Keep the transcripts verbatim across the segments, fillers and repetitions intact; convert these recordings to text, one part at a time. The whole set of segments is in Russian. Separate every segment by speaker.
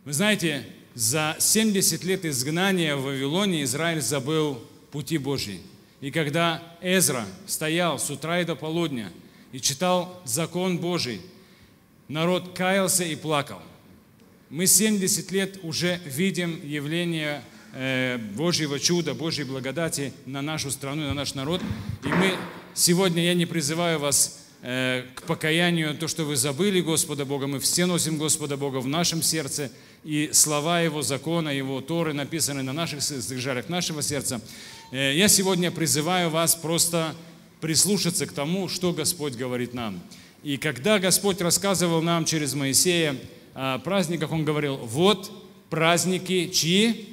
Speaker 1: Вы знаете, за семьдесят лет изгнания в Вавилоне Израиль забыл пути Божьи. И когда Эзра стоял с утра и до полудня и читал закон Божий, народ каялся и плакал. Мы семьдесят лет уже видим явление э, Божьего чуда, Божьей благодати на нашу страну, на наш народ. И мы сегодня, я не призываю вас э, к покаянию, то, что вы забыли Господа Бога. Мы все носим Господа Бога в нашем сердце. И слова Его закона, Его Торы написаны на наших скрижалях нашего сердца. Э, я сегодня призываю вас просто прислушаться к тому, что Господь говорит нам. И когда Господь рассказывал нам через Моисея о праздниках, Он говорил: вот праздники чьи?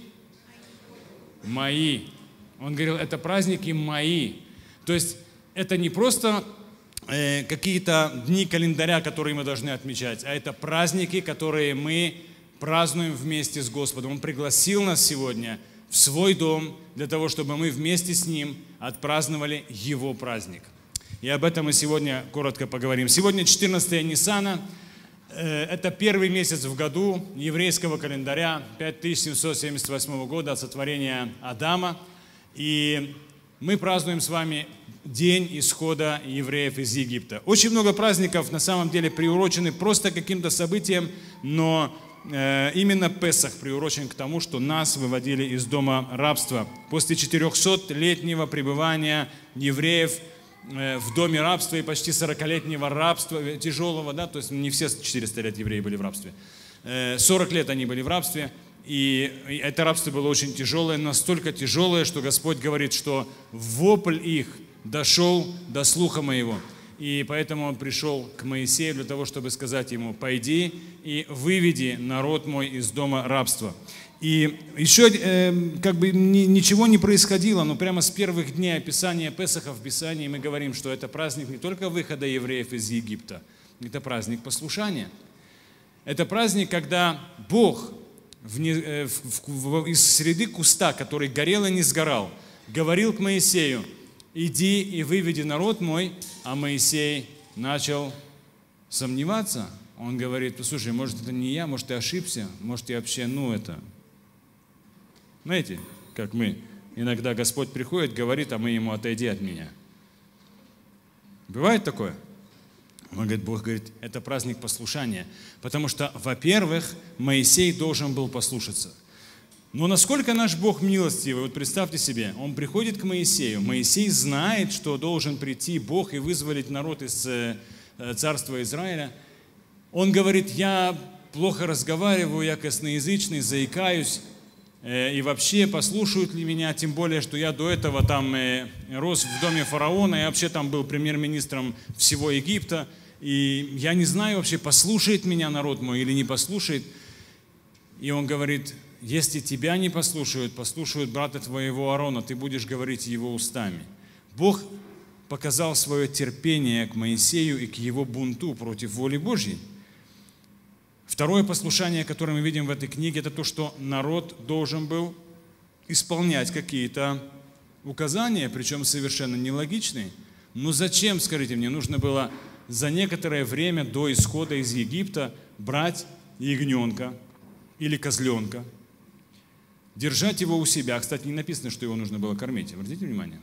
Speaker 1: Мои. Он говорил, это праздники мои. То есть это не просто э, какие-то дни календаря, которые мы должны отмечать, а это праздники, которые мы празднуем вместе с Господом. Он пригласил нас сегодня в свой дом для того, чтобы мы вместе с Ним отпраздновали Его праздник. И об этом мы сегодня коротко поговорим. Сегодня четырнадцатое Ниссана. Это первый месяц в году еврейского календаря, пять тысяч семьсот семьдесят восьмого года от сотворения Адама. И мы празднуем с вами день исхода евреев из Египта. Очень много праздников на самом деле приурочены просто каким-то событиям, но именно Песах приурочен к тому, что нас выводили из дома рабства. После четырехсотлетнего пребывания евреев в доме рабства и почти сорокалетнего рабства, тяжелого, да, то есть не все четыреста лет евреи были в рабстве, сорок лет они были в рабстве, и это рабство было очень тяжелое, настолько тяжелое, что Господь говорит, что вопль их дошел до слуха моего. И поэтому Он пришел к Моисею для того, чтобы сказать ему: пойди и выведи народ мой из дома рабства. И еще э, как бы ни, ничего не происходило, но прямо с первых дней описания Песаха в Писании мы говорим, что это праздник не только выхода евреев из Египта, это праздник послушания. Это праздник, когда Бог в, э, в, в, из среды куста, который горел и не сгорал, говорил к Моисею: иди и выведи народ мой. А Моисей начал сомневаться. Он говорит: слушай, может это не я, может ты ошибся, может я вообще, ну это... Знаете, как мы, иногда Господь приходит, говорит, а мы Ему: отойди от меня. Бывает такое? Он говорит, Бог говорит, это праздник послушания. Потому что, во-первых, Моисей должен был послушаться. Но насколько наш Бог милостивый, вот представьте себе, Он приходит к Моисею. Моисей знает, что должен прийти Бог и вызволить народ из царства Израиля. Он говорит: я плохо разговариваю, я косноязычный, заикаюсь. И вообще, послушают ли меня, тем более, что я до этого там рос в доме фараона, я вообще там был премьер-министром всего Египта, и я не знаю вообще, послушает меня народ мой или не послушает. И он говорит: если тебя не послушают, послушают брата твоего Аарона, ты будешь говорить его устами. Бог показал свое терпение к Моисею и к его бунту против воли Божьей. Второе послушание, которое мы видим в этой книге, это то, что народ должен был исполнять какие-то указания, причем совершенно нелогичные. Но зачем, скажите мне, нужно было за некоторое время до исхода из Египта брать ягненка или козленка, держать его у себя? Кстати, не написано, что его нужно было кормить. Обратите внимание.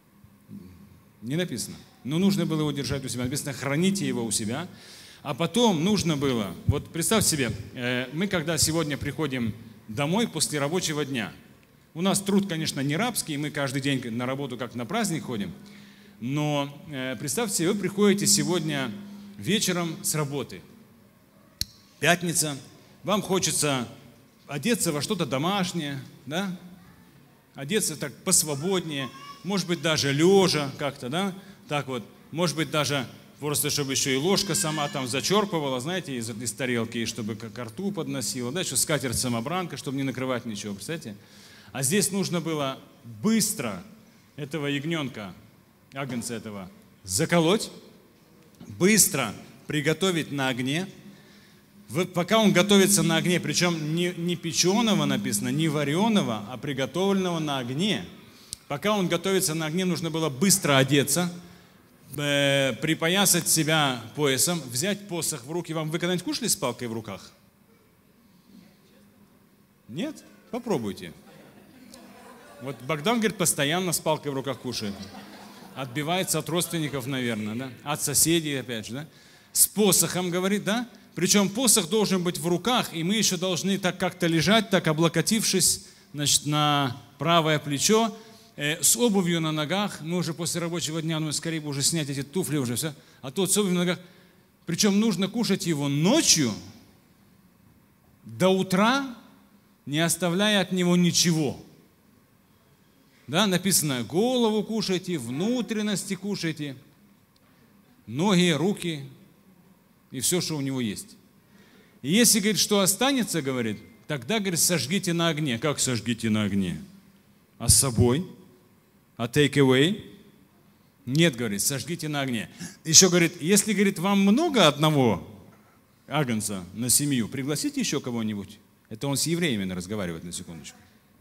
Speaker 1: Не написано. Но нужно было его держать у себя. Написано: храните его у себя. А потом нужно было, вот представьте себе, мы когда сегодня приходим домой после рабочего дня, у нас труд, конечно, не рабский, мы каждый день на работу как на праздник ходим, но представьте себе, вы приходите сегодня вечером с работы, пятница, вам хочется одеться во что-то домашнее, да? Одеться так посвободнее, может быть, даже лежа как-то, да, так вот, может быть, даже просто, чтобы еще и ложка сама там зачерпывала, знаете, из, из тарелки, и чтобы ко рту подносила, да, еще скатерть-самобранка, чтобы не накрывать ничего, представляете? А здесь нужно было быстро этого ягненка, агнца этого, заколоть, быстро приготовить на огне. Пока он готовится на огне, причем не, не печеного написано, не вареного, а приготовленного на огне. Пока он готовится на огне, нужно было быстро одеться, э, припоясать себя поясом, взять посох в руки. Вам, вы когда-нибудь кушали с палкой в руках? Нет? Попробуйте. Вот Богдан, говорит, постоянно с палкой в руках кушает. Отбивается от родственников, наверное, да? От соседей, опять же, да? С посохом, говорит, да? Причем посох должен быть в руках, и мы еще должны так как-то лежать, так облокотившись, значит, на правое плечо, э, с обувью на ногах. Мы уже после рабочего дня, ну, скорее бы уже снять эти туфли уже, все. А тут с обувью на ногах. Причем нужно кушать его ночью, до утра, не оставляя от него ничего. Да, написано, голову кушайте, внутренности кушайте, ноги, руки и все, что у него есть. И если, говорит, что останется, говорит, тогда, говорит, сожгите на огне. Как сожгите на огне? А с собой? А take away? Нет, говорит, сожгите на огне. Еще, говорит, если, говорит, вам много одного агнца на семью, пригласите еще кого-нибудь. Это он с евреями разговаривает, на секундочку.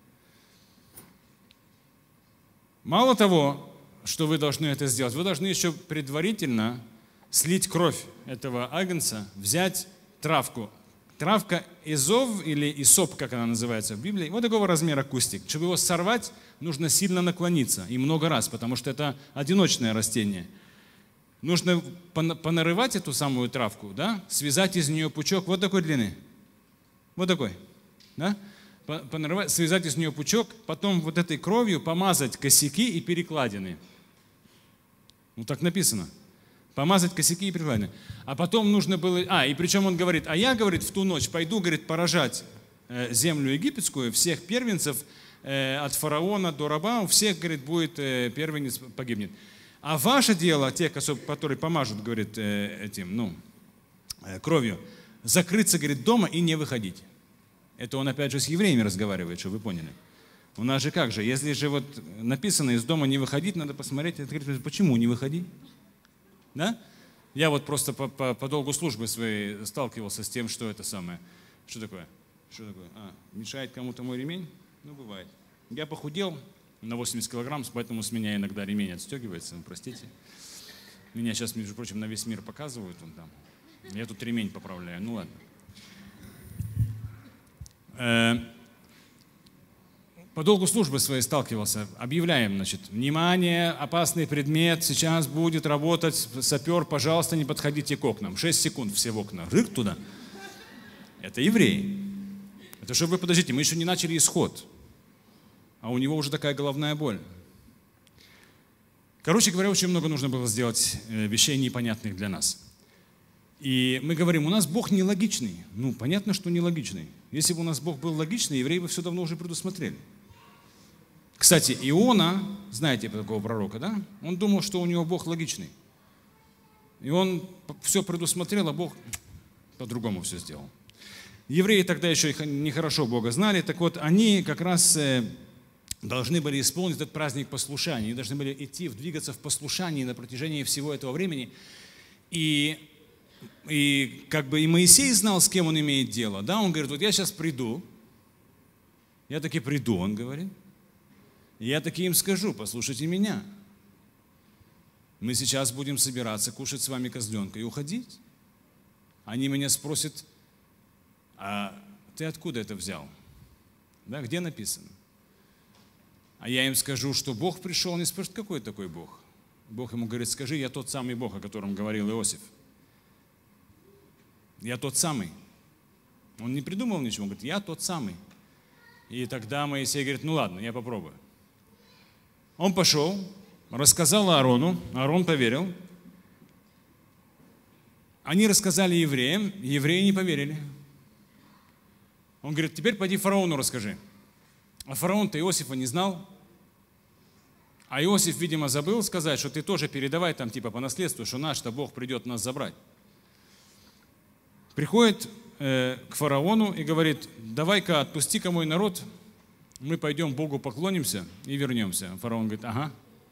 Speaker 1: Мало того, что вы должны это сделать, вы должны еще предварительно слить кровь этого агнца, взять травку. Травка изов или исоп, как она называется в Библии, вот такого размера кустик. Чтобы его сорвать, нужно сильно наклониться и много раз, потому что это одиночное растение. Нужно понарывать эту самую травку, да, связать из нее пучок вот такой длины, вот такой, да, понарывать, связать из нее пучок, потом вот этой кровью помазать косяки и перекладины. Ну так написано. Помазать косяки и перекладины. А потом нужно было... А, и причем он говорит, а я, говорит, в ту ночь пойду, говорит, поражать э, землю египетскую, всех первенцев э, от фараона до раба, у всех, говорит, будет э, первенец погибнет. А ваше дело, те, которые помажут, говорит, э, этим, ну, э, кровью, закрыться, говорит, дома и не выходить. Это он опять же с евреями разговаривает, чтобы вы поняли. У нас же как же, если же вот написано из дома не выходить, надо посмотреть, это, говорит, почему не выходи? Да? Я вот просто по, по, по долгу службы своей сталкивался с тем, что это самое. Что такое? Что такое? А, мешает кому-то мой ремень? Ну, бывает. Я похудел на восемьдесят килограмм, поэтому с меня иногда ремень отстегивается, ну, простите. Меня сейчас, между прочим, на весь мир показывают. Вон там. Я тут ремень поправляю, ну ладно. По долгу службы своей сталкивался. Объявляем, значит, внимание, опасный предмет, сейчас будет работать сапер, пожалуйста, не подходите к окнам. Шесть секунд все в окна. Рык туда. Это евреи. Это чтобы вы подождите, мы еще не начали исход. А у него уже такая головная боль. Короче говоря, очень много нужно было сделать вещей непонятных для нас. И мы говорим, у нас Бог нелогичный. Ну, понятно, что нелогичный. Если бы у нас Бог был логичный, евреи бы все давно уже предусмотрели. Кстати, Иона, знаете такого пророка, да? Он думал, что у него Бог логичный. И он все предусмотрел, а Бог по-другому все сделал. Евреи тогда еще нехорошо Бога знали, так вот они как раз должны были исполнить этот праздник послушания. Они должны были идти, двигаться в послушании на протяжении всего этого времени. И, и как бы и Моисей знал, с кем он имеет дело. Да? Он говорит, вот я сейчас приду, я таки приду, он говорит. Я таки им скажу, послушайте меня. Мы сейчас будем собираться кушать с вами козленка и уходить. Они меня спросят, а ты откуда это взял? Да, где написано? А я им скажу, что Бог пришел, они спрашивают, какой такой Бог? Бог ему говорит, скажи, я тот самый Бог, о котором говорил Иосиф. Я тот самый. Он не придумал ничего, он говорит, я тот самый. И тогда Моисей говорит, ну ладно, я попробую. Он пошел, рассказал Аарону, Аарон поверил. Они рассказали евреям, евреи не поверили. Он говорит, теперь пойди фараону расскажи. А фараон-то Иосифа не знал. А Иосиф, видимо, забыл сказать, что ты тоже передавай там типа по наследству, что наш-то Бог придет нас забрать. Приходит э, к фараону и говорит, давай-ка отпусти-ка мой народ, мы пойдем Богу поклонимся и вернемся. Фараон говорит, ага.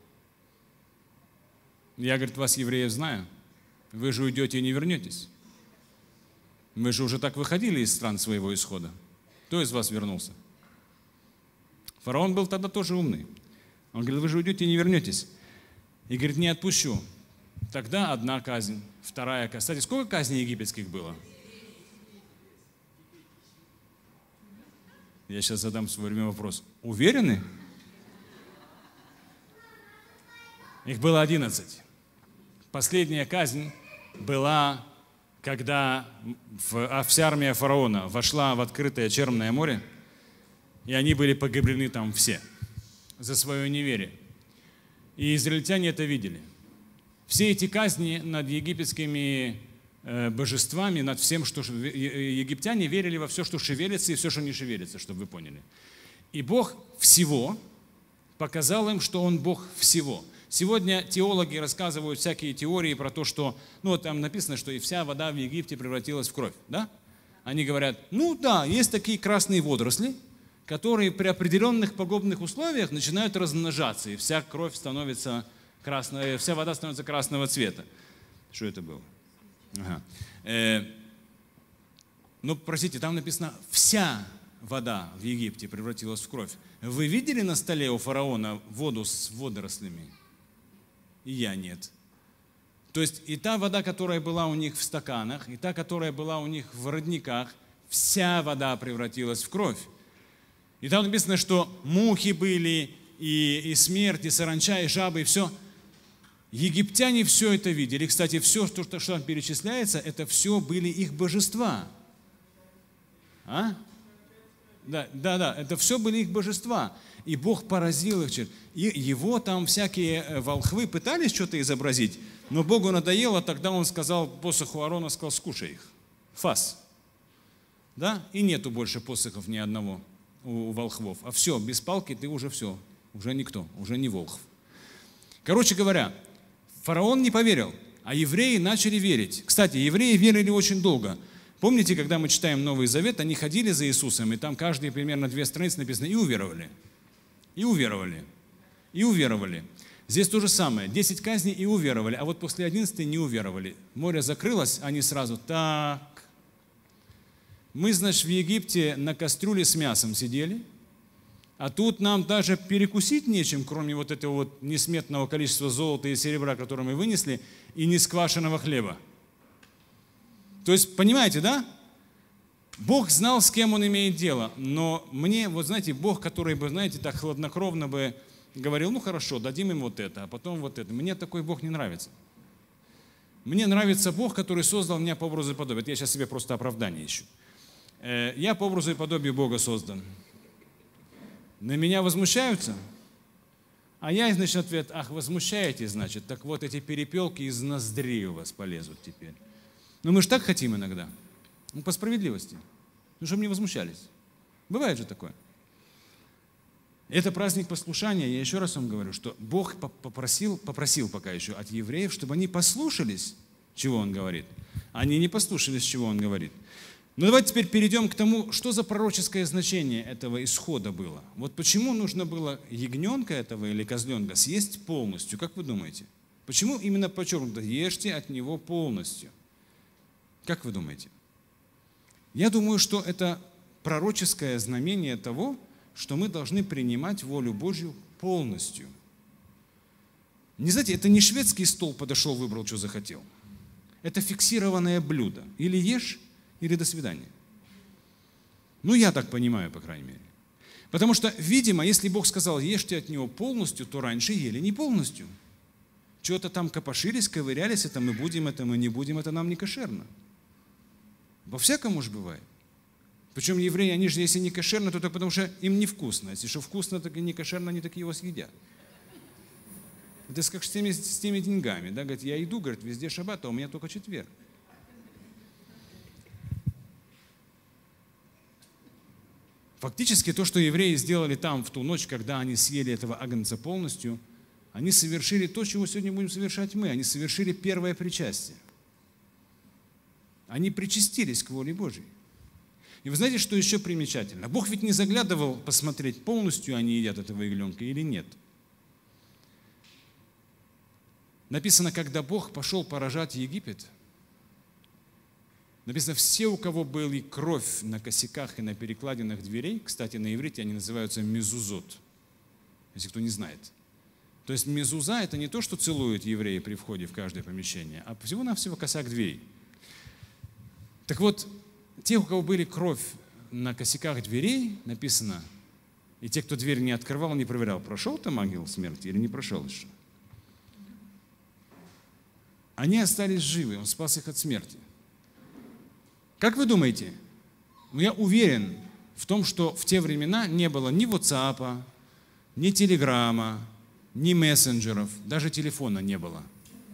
Speaker 1: Я, говорит, вас, евреев, знаю. Вы же уйдете и не вернетесь. Мы же уже так выходили из стран своего исхода. Кто из вас вернулся? Фараон был тогда тоже умный. Он говорит, вы же уйдете и не вернетесь. И говорит, не отпущу. Тогда одна казнь, вторая казнь. Кстати, сколько казней египетских было? Я сейчас задам свой любимый вопрос. Уверены? Их было одиннадцать. Последняя казнь была, когда вся армия фараона вошла в открытое Черное море, и они были погребены там все за свое неверие. И израильтяне это видели. Все эти казни над египетскими божествами, над всем, что египтяне верили во все, что шевелится, и все, что не шевелится, чтобы вы поняли. И Бог всего показал им, что Он Бог всего. Сегодня теологи рассказывают всякие теории про то, что, ну, там написано, что и вся вода в Египте превратилась в кровь, да? Они говорят, ну да, есть такие красные водоросли, которые при определенных погодных условиях начинают размножаться, и вся кровь становится красной, вся вода становится красного цвета. Что это было? Ага. Э, ну, простите, там написано, вся вода в Египте превратилась в кровь. Вы видели на столе у фараона воду с водорослями? И я нет. То есть и та вода, которая была у них в стаканах, и та, которая была у них в родниках, вся вода превратилась в кровь. И там написано, что мухи были, и, и смерть, и саранча, и жабы, и все. Египтяне все это видели. Кстати, все, что, что там перечисляется, это все были их божества. А? Да, да, да, это все были их божества. И Бог поразил их. И его там всякие волхвы пытались что-то изобразить, но Богу надоело, тогда он сказал посоху Аарона, сказал, скушай их. Фас. Да? И нету больше посохов ни одного у волхвов. А все, без палки ты уже все, уже никто, уже не волхв. Короче говоря, фараон не поверил, а евреи начали верить. Кстати, евреи верили очень долго. Помните, когда мы читаем Новый Завет, они ходили за Иисусом, и там каждые примерно две страницы написано «и уверовали». И уверовали. И уверовали. Здесь то же самое. Десять казней и уверовали, а вот после одиннадцатой не уверовали. Море закрылось, они сразу так. Мы, значит, в Египте на кастрюле с мясом сидели, а тут нам даже перекусить нечем, кроме вот этого вот несметного количества золота и серебра, которое мы вынесли, и несквашенного хлеба. То есть, понимаете, да? Бог знал, с кем Он имеет дело, но мне, вот знаете, Бог, который бы, знаете, так хладнокровно бы говорил, ну хорошо, дадим им вот это, а потом вот это. Мне такой Бог не нравится. Мне нравится Бог, который создал меня по образу и подобию. Это я сейчас себе просто оправдание ищу. Я по образу и подобию Бога создан. На меня возмущаются? А я, значит, ответ, ах, возмущаетесь, значит, так вот эти перепелки из ноздрей у вас полезут теперь. Ну мы же так хотим иногда. Ну, по справедливости. Ну, чтобы не возмущались. Бывает же такое. Это праздник послушания. Я еще раз вам говорю, что Бог попросил, попросил пока еще от евреев, чтобы они послушались, чего Он говорит. Они не послушались, чего Он говорит. Но давайте теперь перейдем к тому, что за пророческое значение этого исхода было. Вот почему нужно было ягненка этого или козленка съесть полностью, как вы думаете? Почему именно подчеркнуто, ешьте от него полностью? Как вы думаете? Я думаю, что это пророческое знамение того, что мы должны принимать волю Божью полностью. Не знаете, это не шведский стол подошел, выбрал, что захотел. Это фиксированное блюдо. Или ешь, или до свидания. Ну, я так понимаю, по крайней мере. Потому что, видимо, если Бог сказал, ешьте от него полностью, то раньше ели не полностью. Чего-то там копошились, ковырялись, это мы будем, это мы не будем, это нам не кошерно. Во-всякому же бывает. Причем евреи, они же, если не кошерно, то только потому что им невкусно. Если что вкусно, так и не кошерно, они так его съедят. Это как с теми, с теми деньгами. Да? Говорит, я иду, говорит, везде шаббат, а у меня только четверг. Фактически то, что евреи сделали там в ту ночь, когда они съели этого агнца полностью, они совершили то, чего сегодня будем совершать мы. Они совершили первое причастие. Они причастились к воле Божьей. И вы знаете, что еще примечательно? Бог ведь не заглядывал посмотреть, полностью они едят этого ягненка или нет. Написано, когда Бог пошел поражать Египет, написано, все, у кого была кровь на косяках и на перекладинах дверей, кстати, на иврите они называются мезузот, если кто не знает. То есть мезуза – это не то, что целуют евреи при входе в каждое помещение, а всего-навсего косяк дверей. Так вот, те, у кого были кровь на косяках дверей написано, и те, кто дверь не открывал, не проверял, прошел там ангел смерти или не прошел еще. Они остались живы, он спас их от смерти. Как вы думаете? Я уверен в том, что в те времена не было ни WhatsApp, ни телеграмма, ни мессенджеров, даже телефона не было.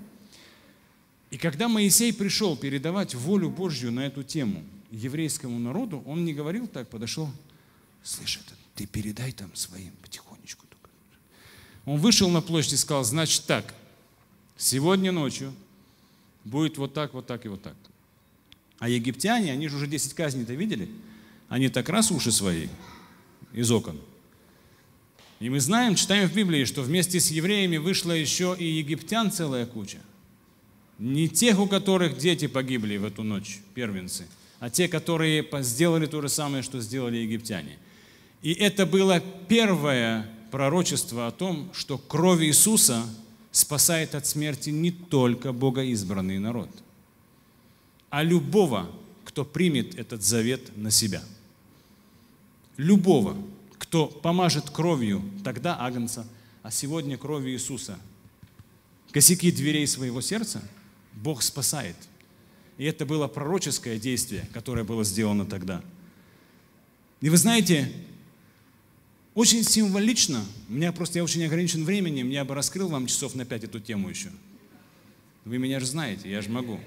Speaker 1: И когда Моисей пришел передавать волю Божью на эту тему еврейскому народу, он не говорил так, подошел, слышь, это ты передай там своим потихонечку. Он вышел на площадь и сказал, значит так, сегодня ночью будет вот так, вот так и вот так. А египтяне, они же уже десять казней-то видели, они так раз уши свои из окон. И мы знаем, читаем в Библии, что вместе с евреями вышла еще и египтян целая куча. Не тех, у которых дети погибли в эту ночь, первенцы, а те, которые сделали то же самое, что сделали египтяне. И это было первое пророчество о том, что кровь Иисуса спасает от смерти не только богоизбранный народ, а любого, кто примет этот завет на себя. Любого, кто помажет кровью тогда агнца, а сегодня кровью Иисуса косяки дверей своего сердца, Бог спасает. И это было пророческое действие, которое было сделано тогда. И вы знаете, очень символично, у меня просто, я очень ограничен временем, я бы раскрыл вам часов на пять эту тему еще. Вы меня же знаете, я же могу.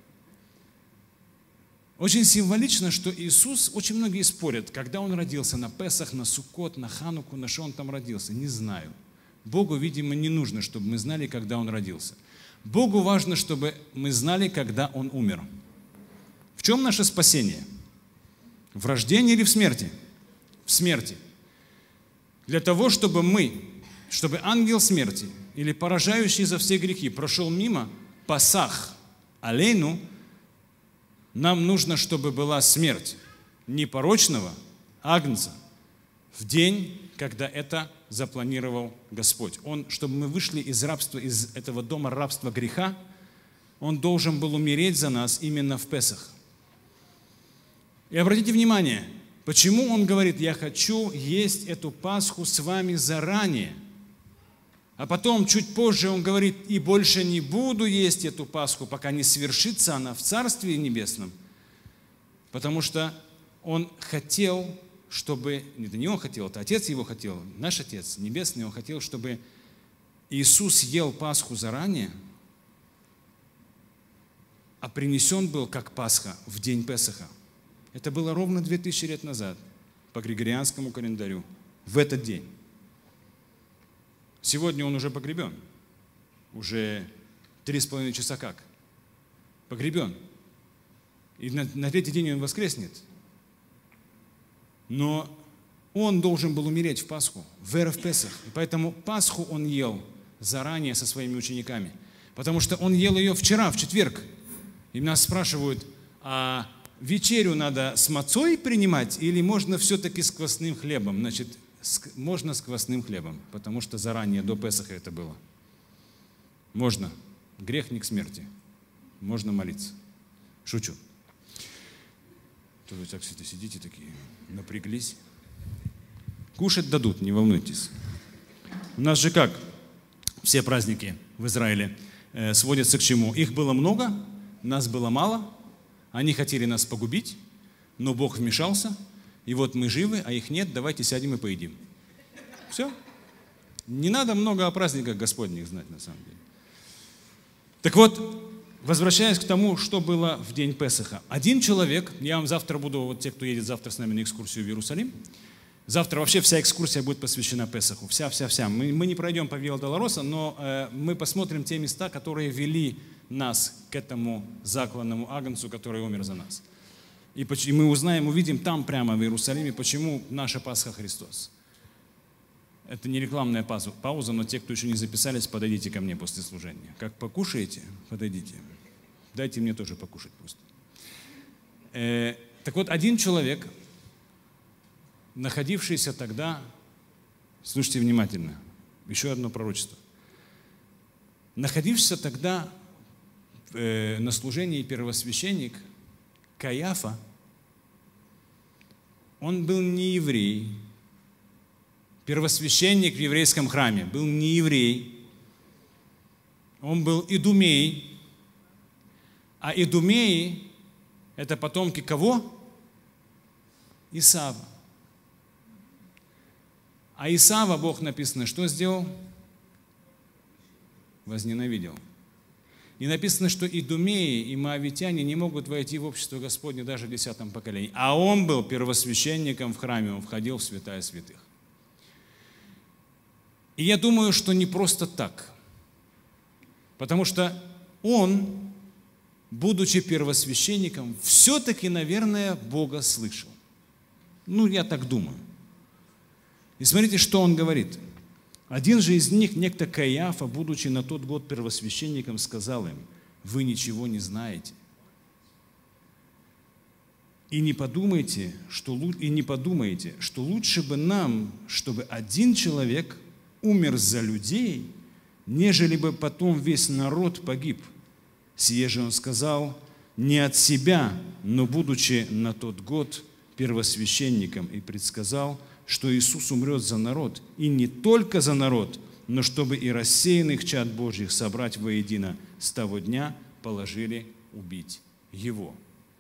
Speaker 1: Очень символично, что Иисус, очень многие спорят, когда Он родился, на Песах, на Суккот, на Хануку, на что Он там родился, не знаю. Богу, видимо, не нужно, чтобы мы знали, когда Он родился. Богу важно, чтобы мы знали, когда Он умер. В чем наше спасение? В рождении или в смерти? В смерти. Для того, чтобы мы, чтобы ангел смерти или поражающий за все грехи прошел мимо, Пасах, алейну, нам нужно, чтобы была смерть непорочного агнца в день, когда это запланировал Господь. Он, чтобы мы вышли из рабства, из этого дома рабства греха, Он должен был умереть за нас именно в Песах. И обратите внимание, почему Он говорит, я хочу есть эту Пасху с вами заранее. А потом, чуть позже, Он говорит, и больше не буду есть эту Пасху, пока не свершится она в Царстве Небесном. Потому что Он хотел, чтобы, это не Он хотел, это Отец Его хотел, наш Отец Небесный, Он хотел, чтобы Иисус ел Пасху заранее, а принесен был как Пасха в день Песаха. Это было ровно две тысячи лет назад, по Григорианскому календарю, в этот день. Сегодня Он уже погребен. Уже три с половиной часа как? Погребен. И на, на третий день Он воскреснет. Но Он должен был умереть в Пасху, в Эрев Песах. И поэтому Пасху Он ел заранее со своими учениками. Потому что Он ел ее вчера, в четверг. И нас спрашивают, а вечерю надо с мацой принимать или можно все-таки с квасным хлебом? Значит, можно с квасным хлебом, потому что заранее, до Песаха это было. Можно. Грех не к смерти. Можно молиться. Шучу. То вы так сидите такие, напряглись. Кушать дадут, не волнуйтесь. У нас же как? Все праздники в Израиле э, сводятся к чему? Их было много, нас было мало. Они хотели нас погубить, но Бог вмешался. И вот мы живы, а их нет, давайте сядем и поедим. Все. Не надо много о праздниках Господних знать, на самом деле. Так вот, возвращаясь к тому, что было в день Песаха. Один человек, я вам завтра буду, вот те, кто едет завтра с нами на экскурсию в Иерусалим, завтра вообще вся экскурсия будет посвящена Песаху. Вся-вся-вся. Мы, мы не пройдем по Виа Долороса, но э, мы посмотрим те места, которые вели нас к этому закланному агнцу, который умер за нас. И мы узнаем, увидим там прямо в Иерусалиме, почему наша Пасха Христос. Это не рекламная пауза, но те, кто еще не записались, подойдите ко мне после служения. Как покушаете, подойдите. Дайте мне тоже покушать просто. Э, так вот, один человек, находившийся тогда, слушайте внимательно, еще одно пророчество, находившийся тогда э, на служении первосвященник Каиафа, он был не еврей. Первосвященник в еврейском храме был не еврей. Он был идумей. А идумеи – это потомки кого? Исава. А Исава, Бог написано, что сделал? Возненавидел. И написано, что идумеи и моавитяне не могут войти в общество Господне даже в десятом поколении. А он был первосвященником в храме, он входил в святая святых. И я думаю, что не просто так. Потому что он, будучи первосвященником, все-таки, наверное, Бога слышал. Ну, я так думаю. И смотрите, что он говорит. Один же из них, некто Каиафа, будучи на тот год первосвященником, сказал им: вы ничего не знаете. И не подумайте, что, и не подумайте, что лучше бы нам, чтобы один человек умер за людей, нежели бы потом весь народ погиб. Сие же он сказал не от себя, но будучи на тот год первосвященником, и предсказал, что Иисус умрет за народ, и не только за народ, но чтобы и рассеянных чад Божьих собрать воедино, с того дня положили убить Его.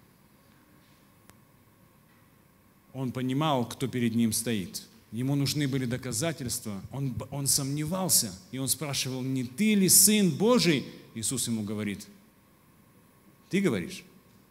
Speaker 1: Он понимал, кто перед ним стоит. Ему нужны были доказательства. Он, он сомневался, и он спрашивал: не ты ли Сын Божий? Иисус ему говорит: ты говоришь.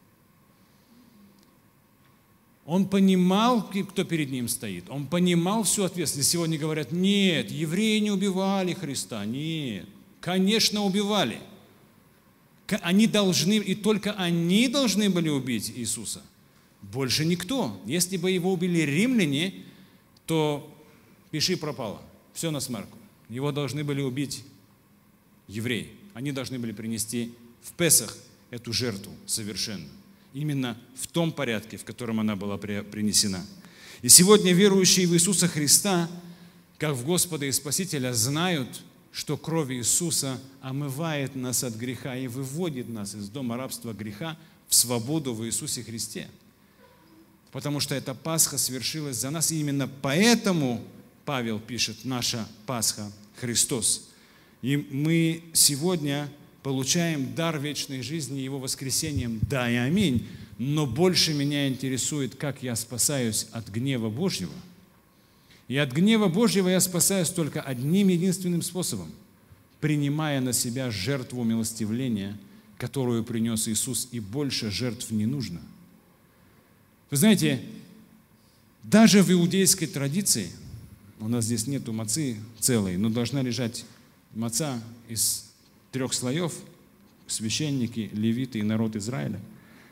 Speaker 1: Он понимал, кто перед ним стоит. Он понимал всю ответственность. Сегодня говорят: нет, евреи не убивали Христа. Нет, конечно, убивали. Они должны, и только они должны были убить Иисуса. Больше никто. Если бы его убили римляне, то пиши пропало. Все на смарку. Его должны были убить евреи. Они должны были принести в Песах эту жертву совершенную. Именно в том порядке, в котором она была принесена. И сегодня верующие в Иисуса Христа, как в Господа и Спасителя, знают, что кровь Иисуса омывает нас от греха и выводит нас из дома рабства греха в свободу в Иисусе Христе. Потому что эта Пасха свершилась за нас, и именно поэтому Павел пишет: наша Пасха – Христос. И мы сегодня получаем дар вечной жизни Его воскресением, да и аминь. Но больше меня интересует, как я спасаюсь от гнева Божьего. И от гнева Божьего я спасаюсь только одним единственным способом – принимая на себя жертву милостивления, которую принес Иисус, и больше жертв не нужно. Вы знаете, даже в иудейской традиции, у нас здесь нету мацы целой, но должна лежать маца из трех слоев: священники, левиты и народ Израиля.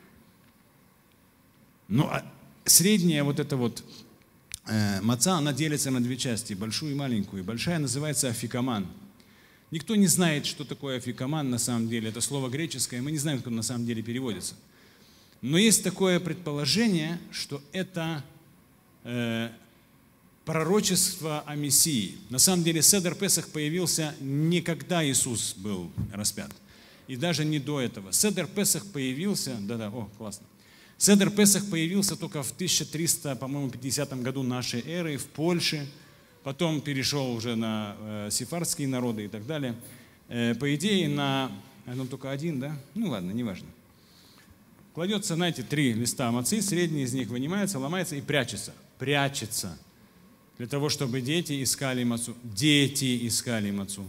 Speaker 1: Но средняя вот эта вот э, маца, она делится на две части, большую и маленькую. Большая называется афикаман. Никто не знает, что такое афикаман на самом деле. Это слово греческое, мы не знаем, как оно на самом деле переводится. Но есть такое предположение, что это э, пророчество о Мессии. На самом деле Седер Песах появился не когда Иисус был распят, и даже не до этого. Седер Песах появился, да-да, о, классно. Седер Песах появился только в тысяча триста пятидесятом году нашей эры в Польше, потом перешел уже на э, сефардские народы и так далее. Э, по идее, на, ну, только один, да? Ну ладно, неважно. Кладется, знаете, три листа мацы, средний из них вынимается, ломается и прячется. Прячется. Для того, чтобы дети искали мацу. Дети искали мацу.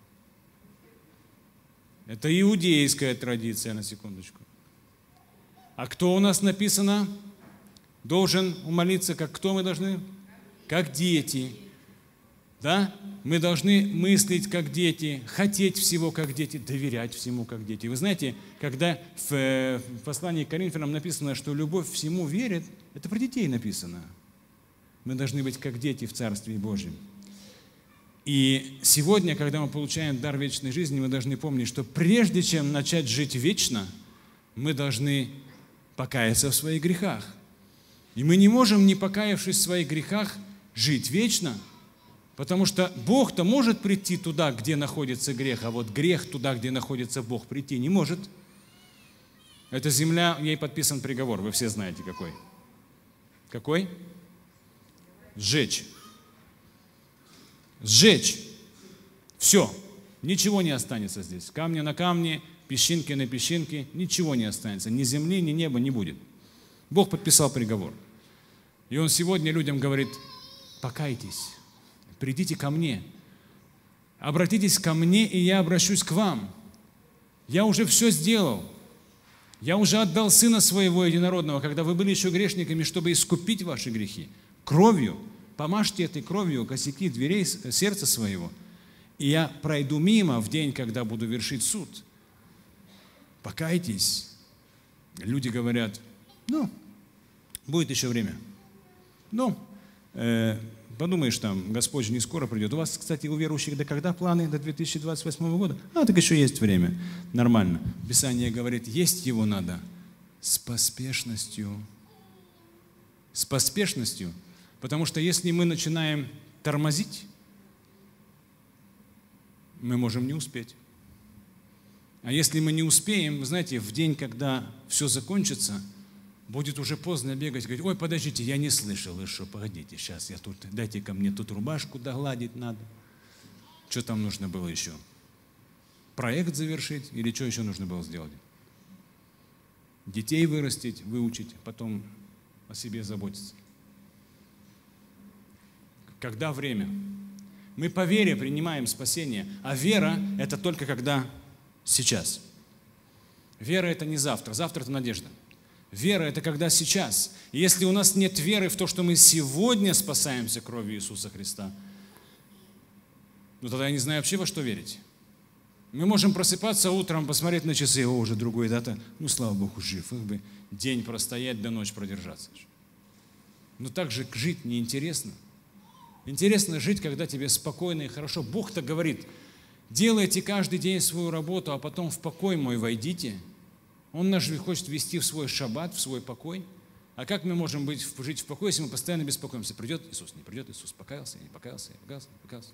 Speaker 1: Это иудейская традиция, на секундочку. А кто у нас написано? Должен умолиться, как кто мы должны? Как дети. Да? Мы должны мыслить как дети, хотеть всего как дети, доверять всему как дети. Вы знаете, когда в послании к Коринфянам написано, что любовь всему верит, это про детей написано. Мы должны быть как дети в Царстве Божьем. И сегодня, когда мы получаем дар вечной жизни, мы должны помнить, что прежде чем начать жить вечно, мы должны покаяться в своих грехах. И мы не можем, не покаявшись в своих грехах, жить вечно. Потому что Бог-то может прийти туда, где находится грех, а вот грех туда, где находится Бог, прийти не может. Эта земля, ей подписан приговор, вы все знаете какой. Какой? Сжечь. Сжечь. Все. Ничего не останется здесь. Камни на камне, песчинки на песчинки, ничего не останется. Ни земли, ни неба не будет. Бог подписал приговор. И Он сегодня людям говорит: покайтесь, придите ко мне, обратитесь ко мне, и я обращусь к вам. Я уже все сделал. Я уже отдал Сына Своего Единородного, когда вы были еще грешниками, чтобы искупить ваши грехи. Кровью. Помажьте этой кровью косяки дверей сердца своего. И я пройду мимо в день, когда буду вершить суд. Покайтесь. Люди говорят: ну, будет еще время. Ну, э, подумаешь, там, Господь же не скоро придет. У вас, кстати, у верующих до когда планы? До две тысячи двадцать восьмого года? А, так еще есть время. Нормально. Писание говорит, есть его надо с поспешностью. С поспешностью. Потому что если мы начинаем тормозить, мы можем не успеть. А если мы не успеем, вы знаете, в день, когда все закончится, будет уже поздно бегать, говорить: ой, подождите, я не слышал еще, погодите, сейчас я тут, дайте ко мне тут рубашку догладить надо. Что там нужно было еще? Проект завершить или что еще нужно было сделать? Детей вырастить, выучить, потом о себе заботиться. Когда время? Мы по вере принимаем спасение, а вера – это только когда сейчас. Вера – это не завтра, завтра – это надежда. Вера – это когда сейчас. И если у нас нет веры в то, что мы сегодня спасаемся кровью Иисуса Христа, ну тогда я не знаю вообще, во что верить. Мы можем просыпаться утром, посмотреть на часы: о, уже другой дата, ну слава Богу, жив, их бы день простоять, до ночи продержаться. Но так же жить неинтересно. Интересно жить, когда тебе спокойно и хорошо. Бог-то говорит: делайте каждый день свою работу, а потом в покой мой войдите. Он нас же хочет ввести в свой шаббат, в свой покой. А как мы можем быть, жить в покое, если мы постоянно беспокоимся? Придет Иисус, не придет Иисус, покаялся, не покаялся, не покаялся, не покаялся.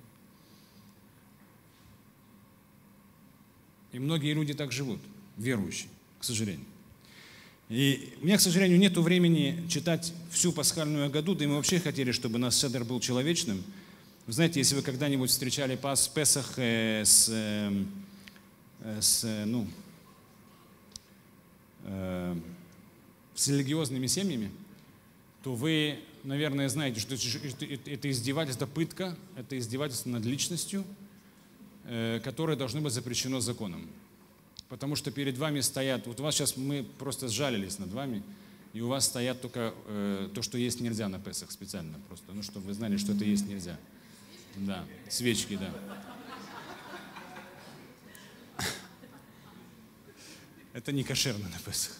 Speaker 1: И многие люди так живут, верующие, к сожалению. И у меня, к сожалению, нет времени читать всю пасхальную Агаду, да и мы вообще хотели, чтобы наш седер был человечным. Вы знаете, если вы когда-нибудь встречали Пас, Песах э, с, э, с, э, ну, э, с религиозными семьями, то вы, наверное, знаете, что это, это издевательство, пытка, это издевательство над личностью, э, которое должно быть запрещено законом. Потому что перед вами стоят, вот у вас сейчас мы просто сжалились над вами, и у вас стоят только э, то, что есть нельзя на Песах специально просто, ну, чтобы вы знали, что это есть нельзя. Да, свечки, да. Это не кошерно на Песах.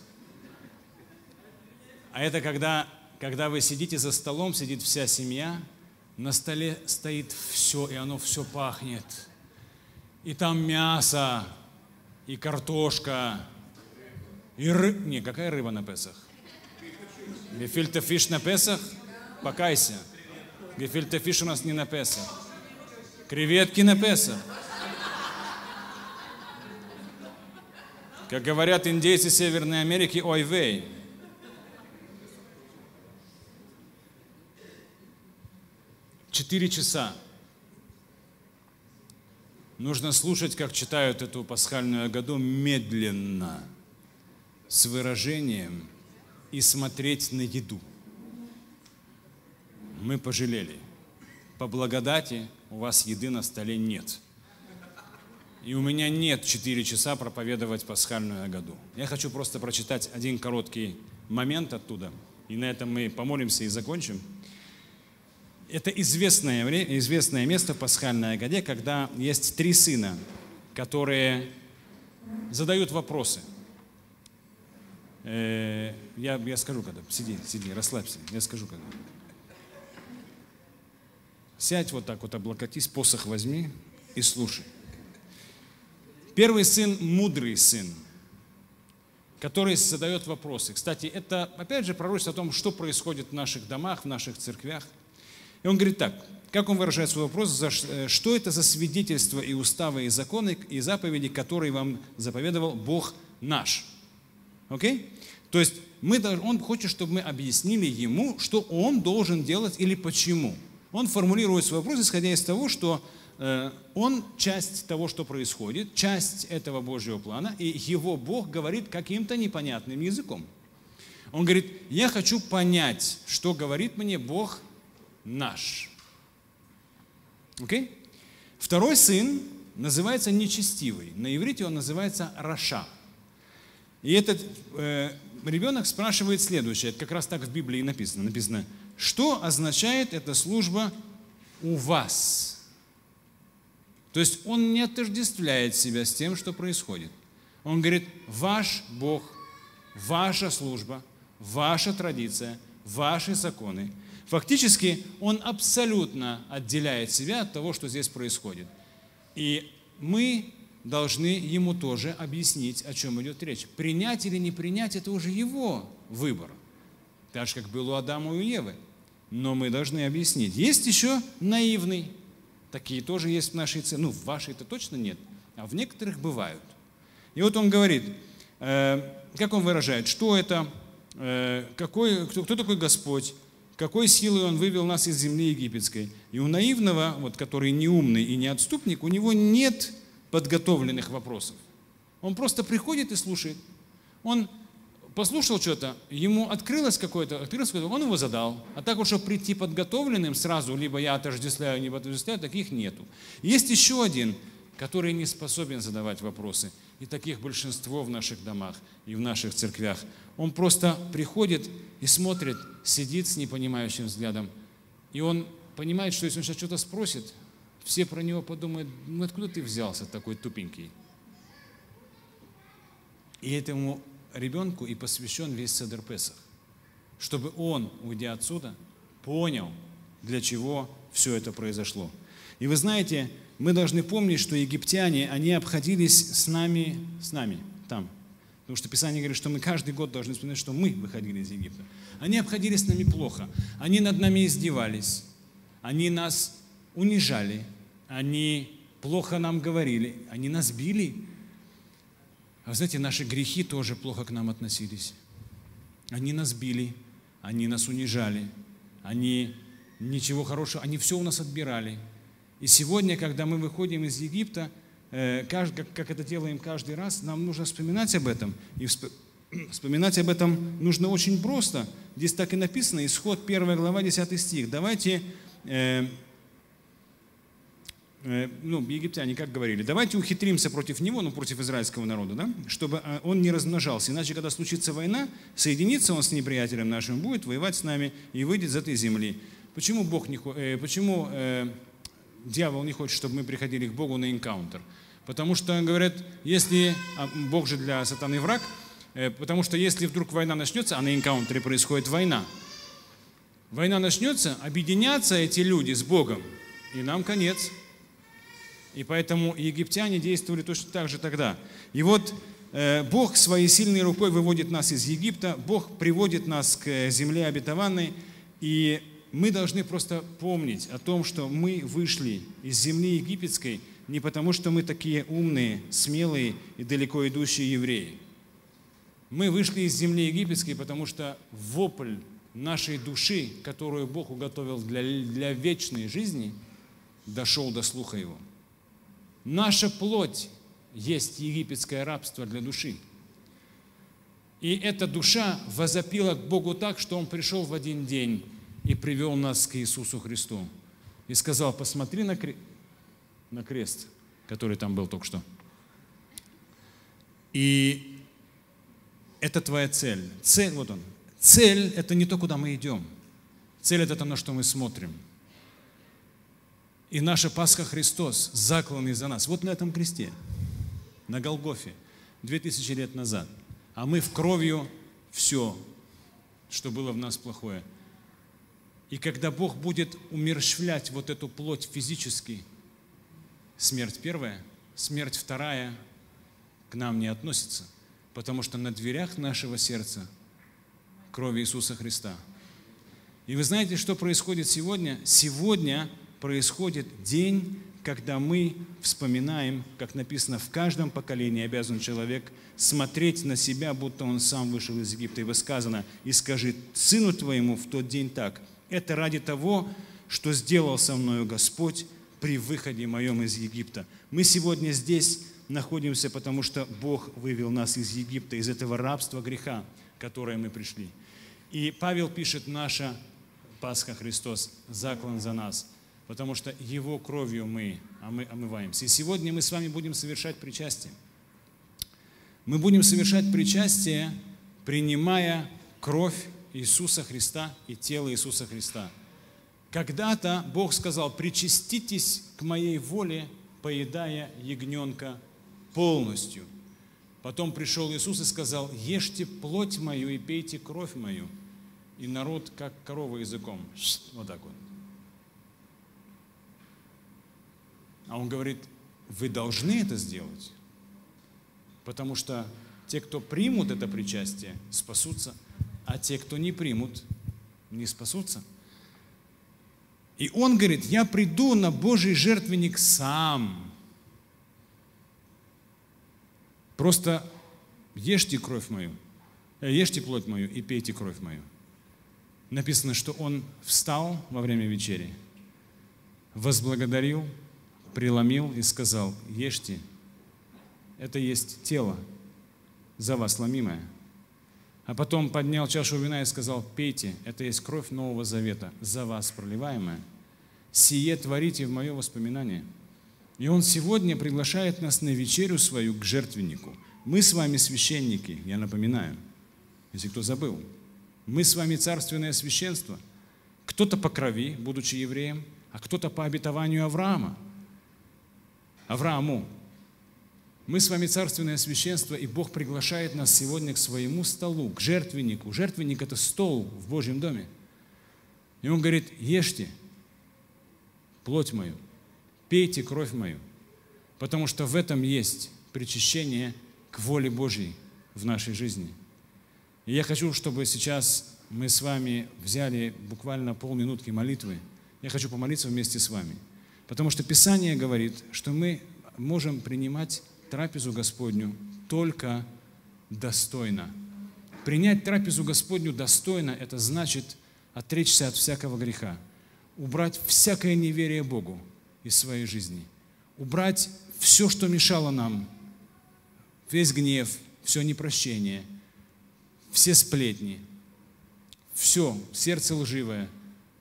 Speaker 1: А это когда, когда вы сидите за столом, сидит вся семья, на столе стоит все, и оно все пахнет. И там мясо, и картошка, и рыба. Не, какая рыба на Песах? Гефильте фиш на Песах? Покайся. Гефильте фиш у нас не на Песах. Креветки на Песах. Как говорят индейцы Северной Америки, ойвей. Четыре часа. Нужно слушать, как читают эту пасхальную Агаду, медленно, с выражением, и смотреть на еду. Мы пожалели. По благодати у вас еды на столе нет. И у меня нет четыре часа проповедовать пасхальную Агаду. Я хочу просто прочитать один короткий момент оттуда, и на этом мы помолимся и закончим. Это известное, известное место в пасхальной Агаде, когда есть три сына, которые задают вопросы. Э, я, я скажу когда. Сиди, сиди, расслабься. Я скажу когда. Сядь вот так вот, облокотись, посох возьми и слушай. Первый сын – мудрый сын, который задает вопросы. Кстати, это, опять же, пророчество о том, что происходит в наших домах, в наших церквях. И он говорит так, как он выражает свой вопрос: что это за свидетельства и уставы, и законы, и заповеди, которые вам заповедовал Бог наш? Окей? То есть мы, он хочет, чтобы мы объяснили ему, что он должен делать или почему. Он формулирует свой вопрос, исходя из того, что э, он часть того, что происходит, часть этого Божьего плана, и его Бог говорит каким-то непонятным языком. Он говорит, я хочу понять, что говорит мне Бог наш. Окей? Второй сын называется нечестивый. На иврите он называется Раша. И этот э, ребенок спрашивает следующее, это как раз так в Библии написано, написано, что означает эта служба у вас? То есть он не отождествляет себя с тем, что происходит. Он говорит, ваш Бог, ваша служба, ваша традиция, ваши законы. Фактически он абсолютно отделяет себя от того, что здесь происходит. И мы должны ему тоже объяснить, о чем идет речь. Принять или не принять – это уже его выбор. Так же, как было у Адама и у Евы. Но мы должны объяснить. Есть еще наивный. Такие тоже есть в нашей церкви. Ну, в вашей-то точно нет, а в некоторых бывают. И вот он говорит, э, как он выражает, что это, э, какой, кто, кто такой Господь, какой силой Он вывел нас из земли египетской. И у наивного, вот, который не умный и не отступник, у него нет подготовленных вопросов. Он просто приходит и слушает. Он послушал что-то, ему открылось какое-то, открылось какое-то, он его задал. А так вот, чтобы прийти подготовленным сразу, либо я отождествляю, либо отождествляю, таких нету. Есть еще один, который не способен задавать вопросы. И таких большинство в наших домах и в наших церквях. Он просто приходит и смотрит, сидит с непонимающим взглядом. И он понимает, что если он сейчас что-то спросит, все про него подумают, ну откуда ты взялся такой тупенький? И этому ребенку и посвящен весь Седер Песах, чтобы он, уйдя отсюда, понял, для чего все это произошло. И вы знаете, мы должны помнить, что египтяне, они обходились с нами, с нами там. Потому что Писание говорит, что мы каждый год должны вспоминать, что мы выходили из Египта. Они обходились с нами плохо. Они над нами издевались. Они нас унижали. Они плохо нам говорили. Они нас били. А вы знаете, наши грехи тоже плохо к нам относились. Они нас били. Они нас унижали. Они ничего хорошего, они все у нас отбирали. И сегодня, когда мы выходим из Египта, как, как это делаем каждый раз, нам нужно вспоминать об этом. И вспоминать об этом нужно очень просто. Здесь так и написано, Исход первая глава, десятый стих. Давайте, э, э, ну, египтяне как говорили, давайте ухитримся против него, ну, против израильского народа, да, чтобы он не размножался. Иначе, когда случится война, соединится он с неприятелем нашим, будет воевать с нами и выйдет из этой земли. Почему Бог не, э, почему э, дьявол не хочет, чтобы мы приходили к Богу на энкаунтер? Потому что, говорят, если, а Бог же для сатаны враг, э, потому что если вдруг война начнется, а на энкаунтере происходит война, война начнется, объединятся эти люди с Богом, и нам конец. И поэтому египтяне действовали точно так же тогда. И вот э, Бог своей сильной рукой выводит нас из Египта, Бог приводит нас к земле обетованной, и мы должны просто помнить о том, что мы вышли из земли египетской не потому, что мы такие умные, смелые и далеко идущие евреи. Мы вышли из земли египетской, потому что вопль нашей души, которую Бог уготовил для, для вечной жизни, дошел до слуха Его. Наша плоть есть египетское рабство для души. И эта душа возопила к Богу так, что Он пришел в один день и привел нас к Иисусу Христу. И сказал, посмотри на, кре... на крест, который там был только что. И это твоя цель. Цель, вот он. Цель – это не то, куда мы идем. Цель – это то, на что мы смотрим. И наша Пасха Христос, закланный за нас, вот на этом кресте, на Голгофе, две тысячи лет назад. А мы в кровью все, что было в нас плохое. И когда Бог будет умерщвлять вот эту плоть физически, смерть первая, смерть вторая к нам не относится, потому что на дверях нашего сердца кровь Иисуса Христа. И вы знаете, что происходит сегодня? Сегодня происходит день
Speaker 2: когда мы вспоминаем, как написано, в каждом поколении обязан человек смотреть на себя, будто он сам вышел из Египта. Ибо сказано: «И скажи сыну твоему в тот день так: это ради того, что сделал со мною Господь при выходе моем из Египта». Мы сегодня здесь находимся, потому что Бог вывел нас из Египта, из этого рабства греха, в которое мы пришли. И Павел пишет: наша Пасха Христос заклан за нас, потому что Его кровью мы, а мы омываемся. И сегодня мы с вами будем совершать причастие. Мы будем совершать причастие, принимая кровь Иисуса Христа и тело Иисуса Христа. Когда-то Бог сказал: «Причаститесь к моей воле, поедая ягненка полностью». Потом пришел Иисус и сказал: «Ешьте плоть мою и пейте кровь мою». И народ, как корова, языком, вот так вот. А Он говорит: вы должны это сделать, потому что те, кто примут это причастие, спасутся, а те, кто не примут, не спасутся. И Он говорит: я приду на Божий жертвенник сам. Просто ешьте кровь мою, ешьте плоть мою и пейте кровь мою. Написано, что Он встал во время вечери, возблагодарил, преломил и сказал: ешьте, это есть тело за вас ломимое. А потом поднял чашу вина и сказал: пейте, это есть кровь Нового Завета, за вас проливаемая. Сие творите в мое воспоминание. И Он сегодня приглашает нас на вечерю свою к жертвеннику. Мы с вами священники, я напоминаю, если кто забыл. Мы с вами царственное священство. Кто-то по крови, будучи евреем, а кто-то по обетованию Авраама. Аврааму. Мы с вами царственное священство, и Бог приглашает нас сегодня к своему столу, к жертвеннику. Жертвенник – это стол в Божьем доме. И Он говорит: ешьте плоть мою, пейте кровь мою, потому что в этом есть причащение к воле Божьей в нашей жизни. И я хочу, чтобы сейчас мы с вами взяли буквально полминутки молитвы. Я хочу помолиться вместе с вами, потому что Писание говорит, что мы можем принимать трапезу Господню только достойно. Принять трапезу Господню достойно – это значит отречься от всякого греха, убрать всякое неверие Богу из своей жизни, убрать все, что мешало нам, весь гнев, все непрощение, все сплетни, все, сердце лживое,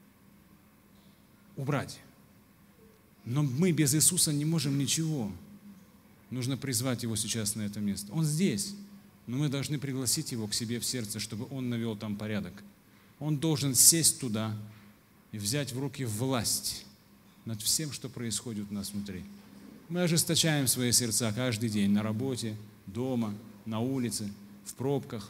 Speaker 2: убрать. Но мы без Иисуса не можем ничего. Нужно призвать Его сейчас на это место. Он здесь, но мы должны пригласить Его к себе в сердце, чтобы Он навел там порядок. Он должен сесть туда и взять в руки власть над всем, что происходит у нас внутри. Мы ожесточаем свои сердца каждый день на работе, дома, на улице, в пробках.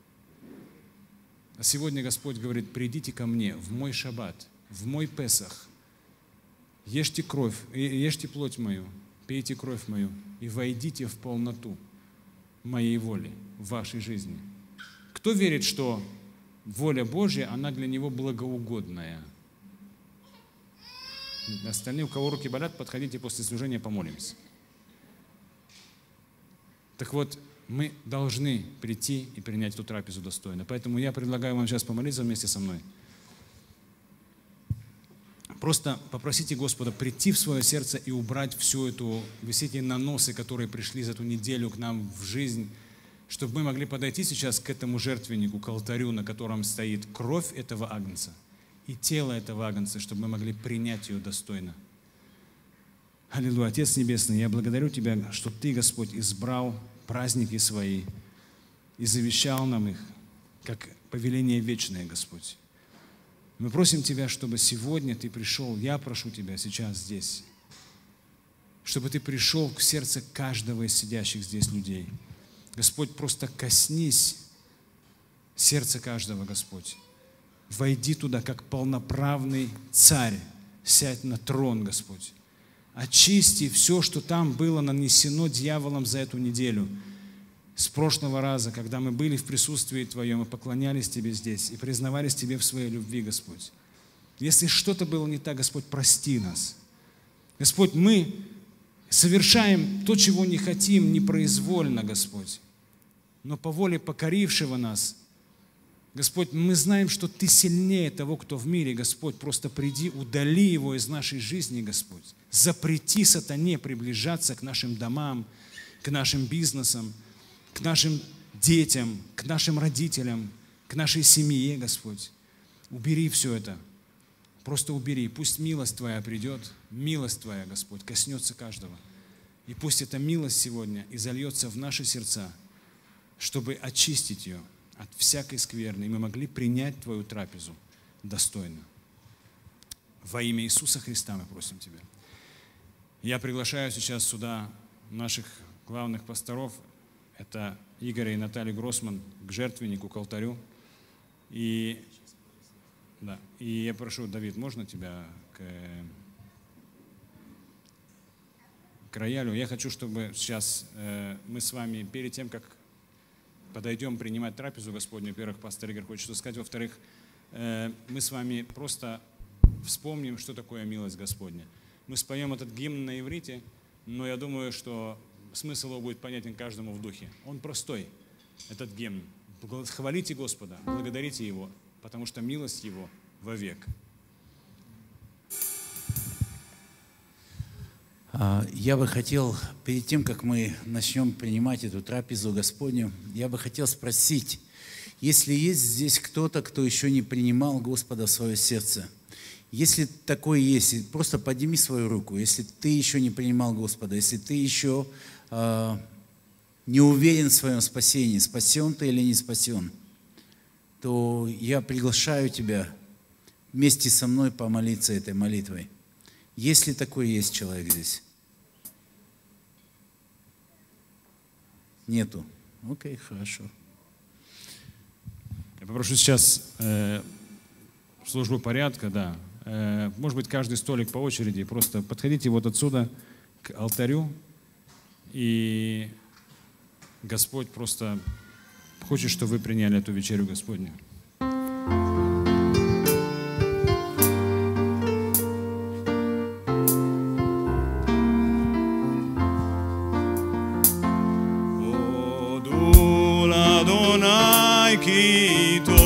Speaker 2: А сегодня Господь говорит: придите ко мне в мой шаббат, в мой Песах, ешьте кровь, ешьте плоть мою, пейте кровь мою и войдите в полноту моей воли в вашей жизни. Кто верит, что воля Божья, она для него благоугодная? Остальные, у кого руки болят, подходите после служения, помолимся. Так вот, мы должны прийти и принять эту трапезу достойно. Поэтому я предлагаю вам сейчас помолиться вместе со мной. Просто попросите Господа прийти в свое сердце и убрать всю эту, все эти наносы, которые пришли за эту неделю к нам в жизнь, чтобы мы могли подойти сейчас к этому жертвеннику, к алтарю, на котором стоит кровь этого агнца и тело этого агнца, чтобы мы могли принять ее достойно. Аллилуйя. Отец Небесный, я благодарю Тебя, что Ты, Господь, избрал праздники свои и завещал нам их, как повеление вечное, Господь. Мы просим Тебя, чтобы сегодня Ты пришел, я прошу Тебя сейчас здесь, чтобы Ты пришел к сердцу каждого из сидящих здесь людей. Господь, просто коснись сердца каждого, Господь. Войди туда, как полноправный царь, сядь на трон, Господь. Очисти все, что там было нанесено дьяволом за эту неделю. С прошлого раза, когда мы были в присутствии Твоем и поклонялись Тебе здесь, и признавались Тебе в своей любви, Господь. Если что-то было не так, Господь, прости нас. Господь, мы совершаем то, чего не хотим, непроизвольно, Господь, но по воле покорившего нас. Господь, мы знаем, что Ты сильнее того, кто в мире, Господь. Просто приди, удали его из нашей жизни, Господь. Запрети сатане приближаться к нашим домам, к нашим бизнесам, к нашим детям, к нашим родителям, к нашей семье, Господь. Убери все это. Просто убери. Пусть милость Твоя придет, милость Твоя, Господь, коснется каждого. И пусть эта милость сегодня и зальется в наши сердца, чтобы очистить ее от всякой скверны, и мы могли принять Твою трапезу достойно. Во имя Иисуса Христа мы просим Тебя. Я приглашаю сейчас сюда наших главных пасторов, это Игоря и Наталью Гроссман, к жертвеннику, к алтарю. И, да, и я прошу, Давид, можно тебя к, к роялю? Я хочу, чтобы сейчас э, мы с вами перед тем, как подойдем принимать трапезу Господню, во-первых, пастор Игорь хочет что сказать, во-вторых, э, мы с вами просто вспомним, что такое милость Господня. Мы споем этот гимн на иврите, но я думаю, что смысл его будет понятен каждому в духе. Он простой, этот гимн. Хвалите Господа, благодарите Его, потому что милость Его вовек.
Speaker 3: Я бы хотел, перед тем, как мы начнем принимать эту трапезу Господню, я бы хотел спросить, если есть здесь кто-то, кто еще не принимал Господа в свое сердце, если такое есть, просто подними свою руку, если ты еще не принимал Господа, если ты еще э, не уверен в своем спасении, спасен ты или не спасен, то я приглашаю тебя вместе со мной помолиться этой молитвой. Если такой есть человек здесь? Нету? Окей, хорошо.
Speaker 2: Я попрошу сейчас э, службу порядка, да. Э, может быть, каждый столик по очереди. Просто подходите вот отсюда к алтарю, и Господь просто хочет, чтобы вы приняли эту вечерю Господню.
Speaker 1: Adonai ki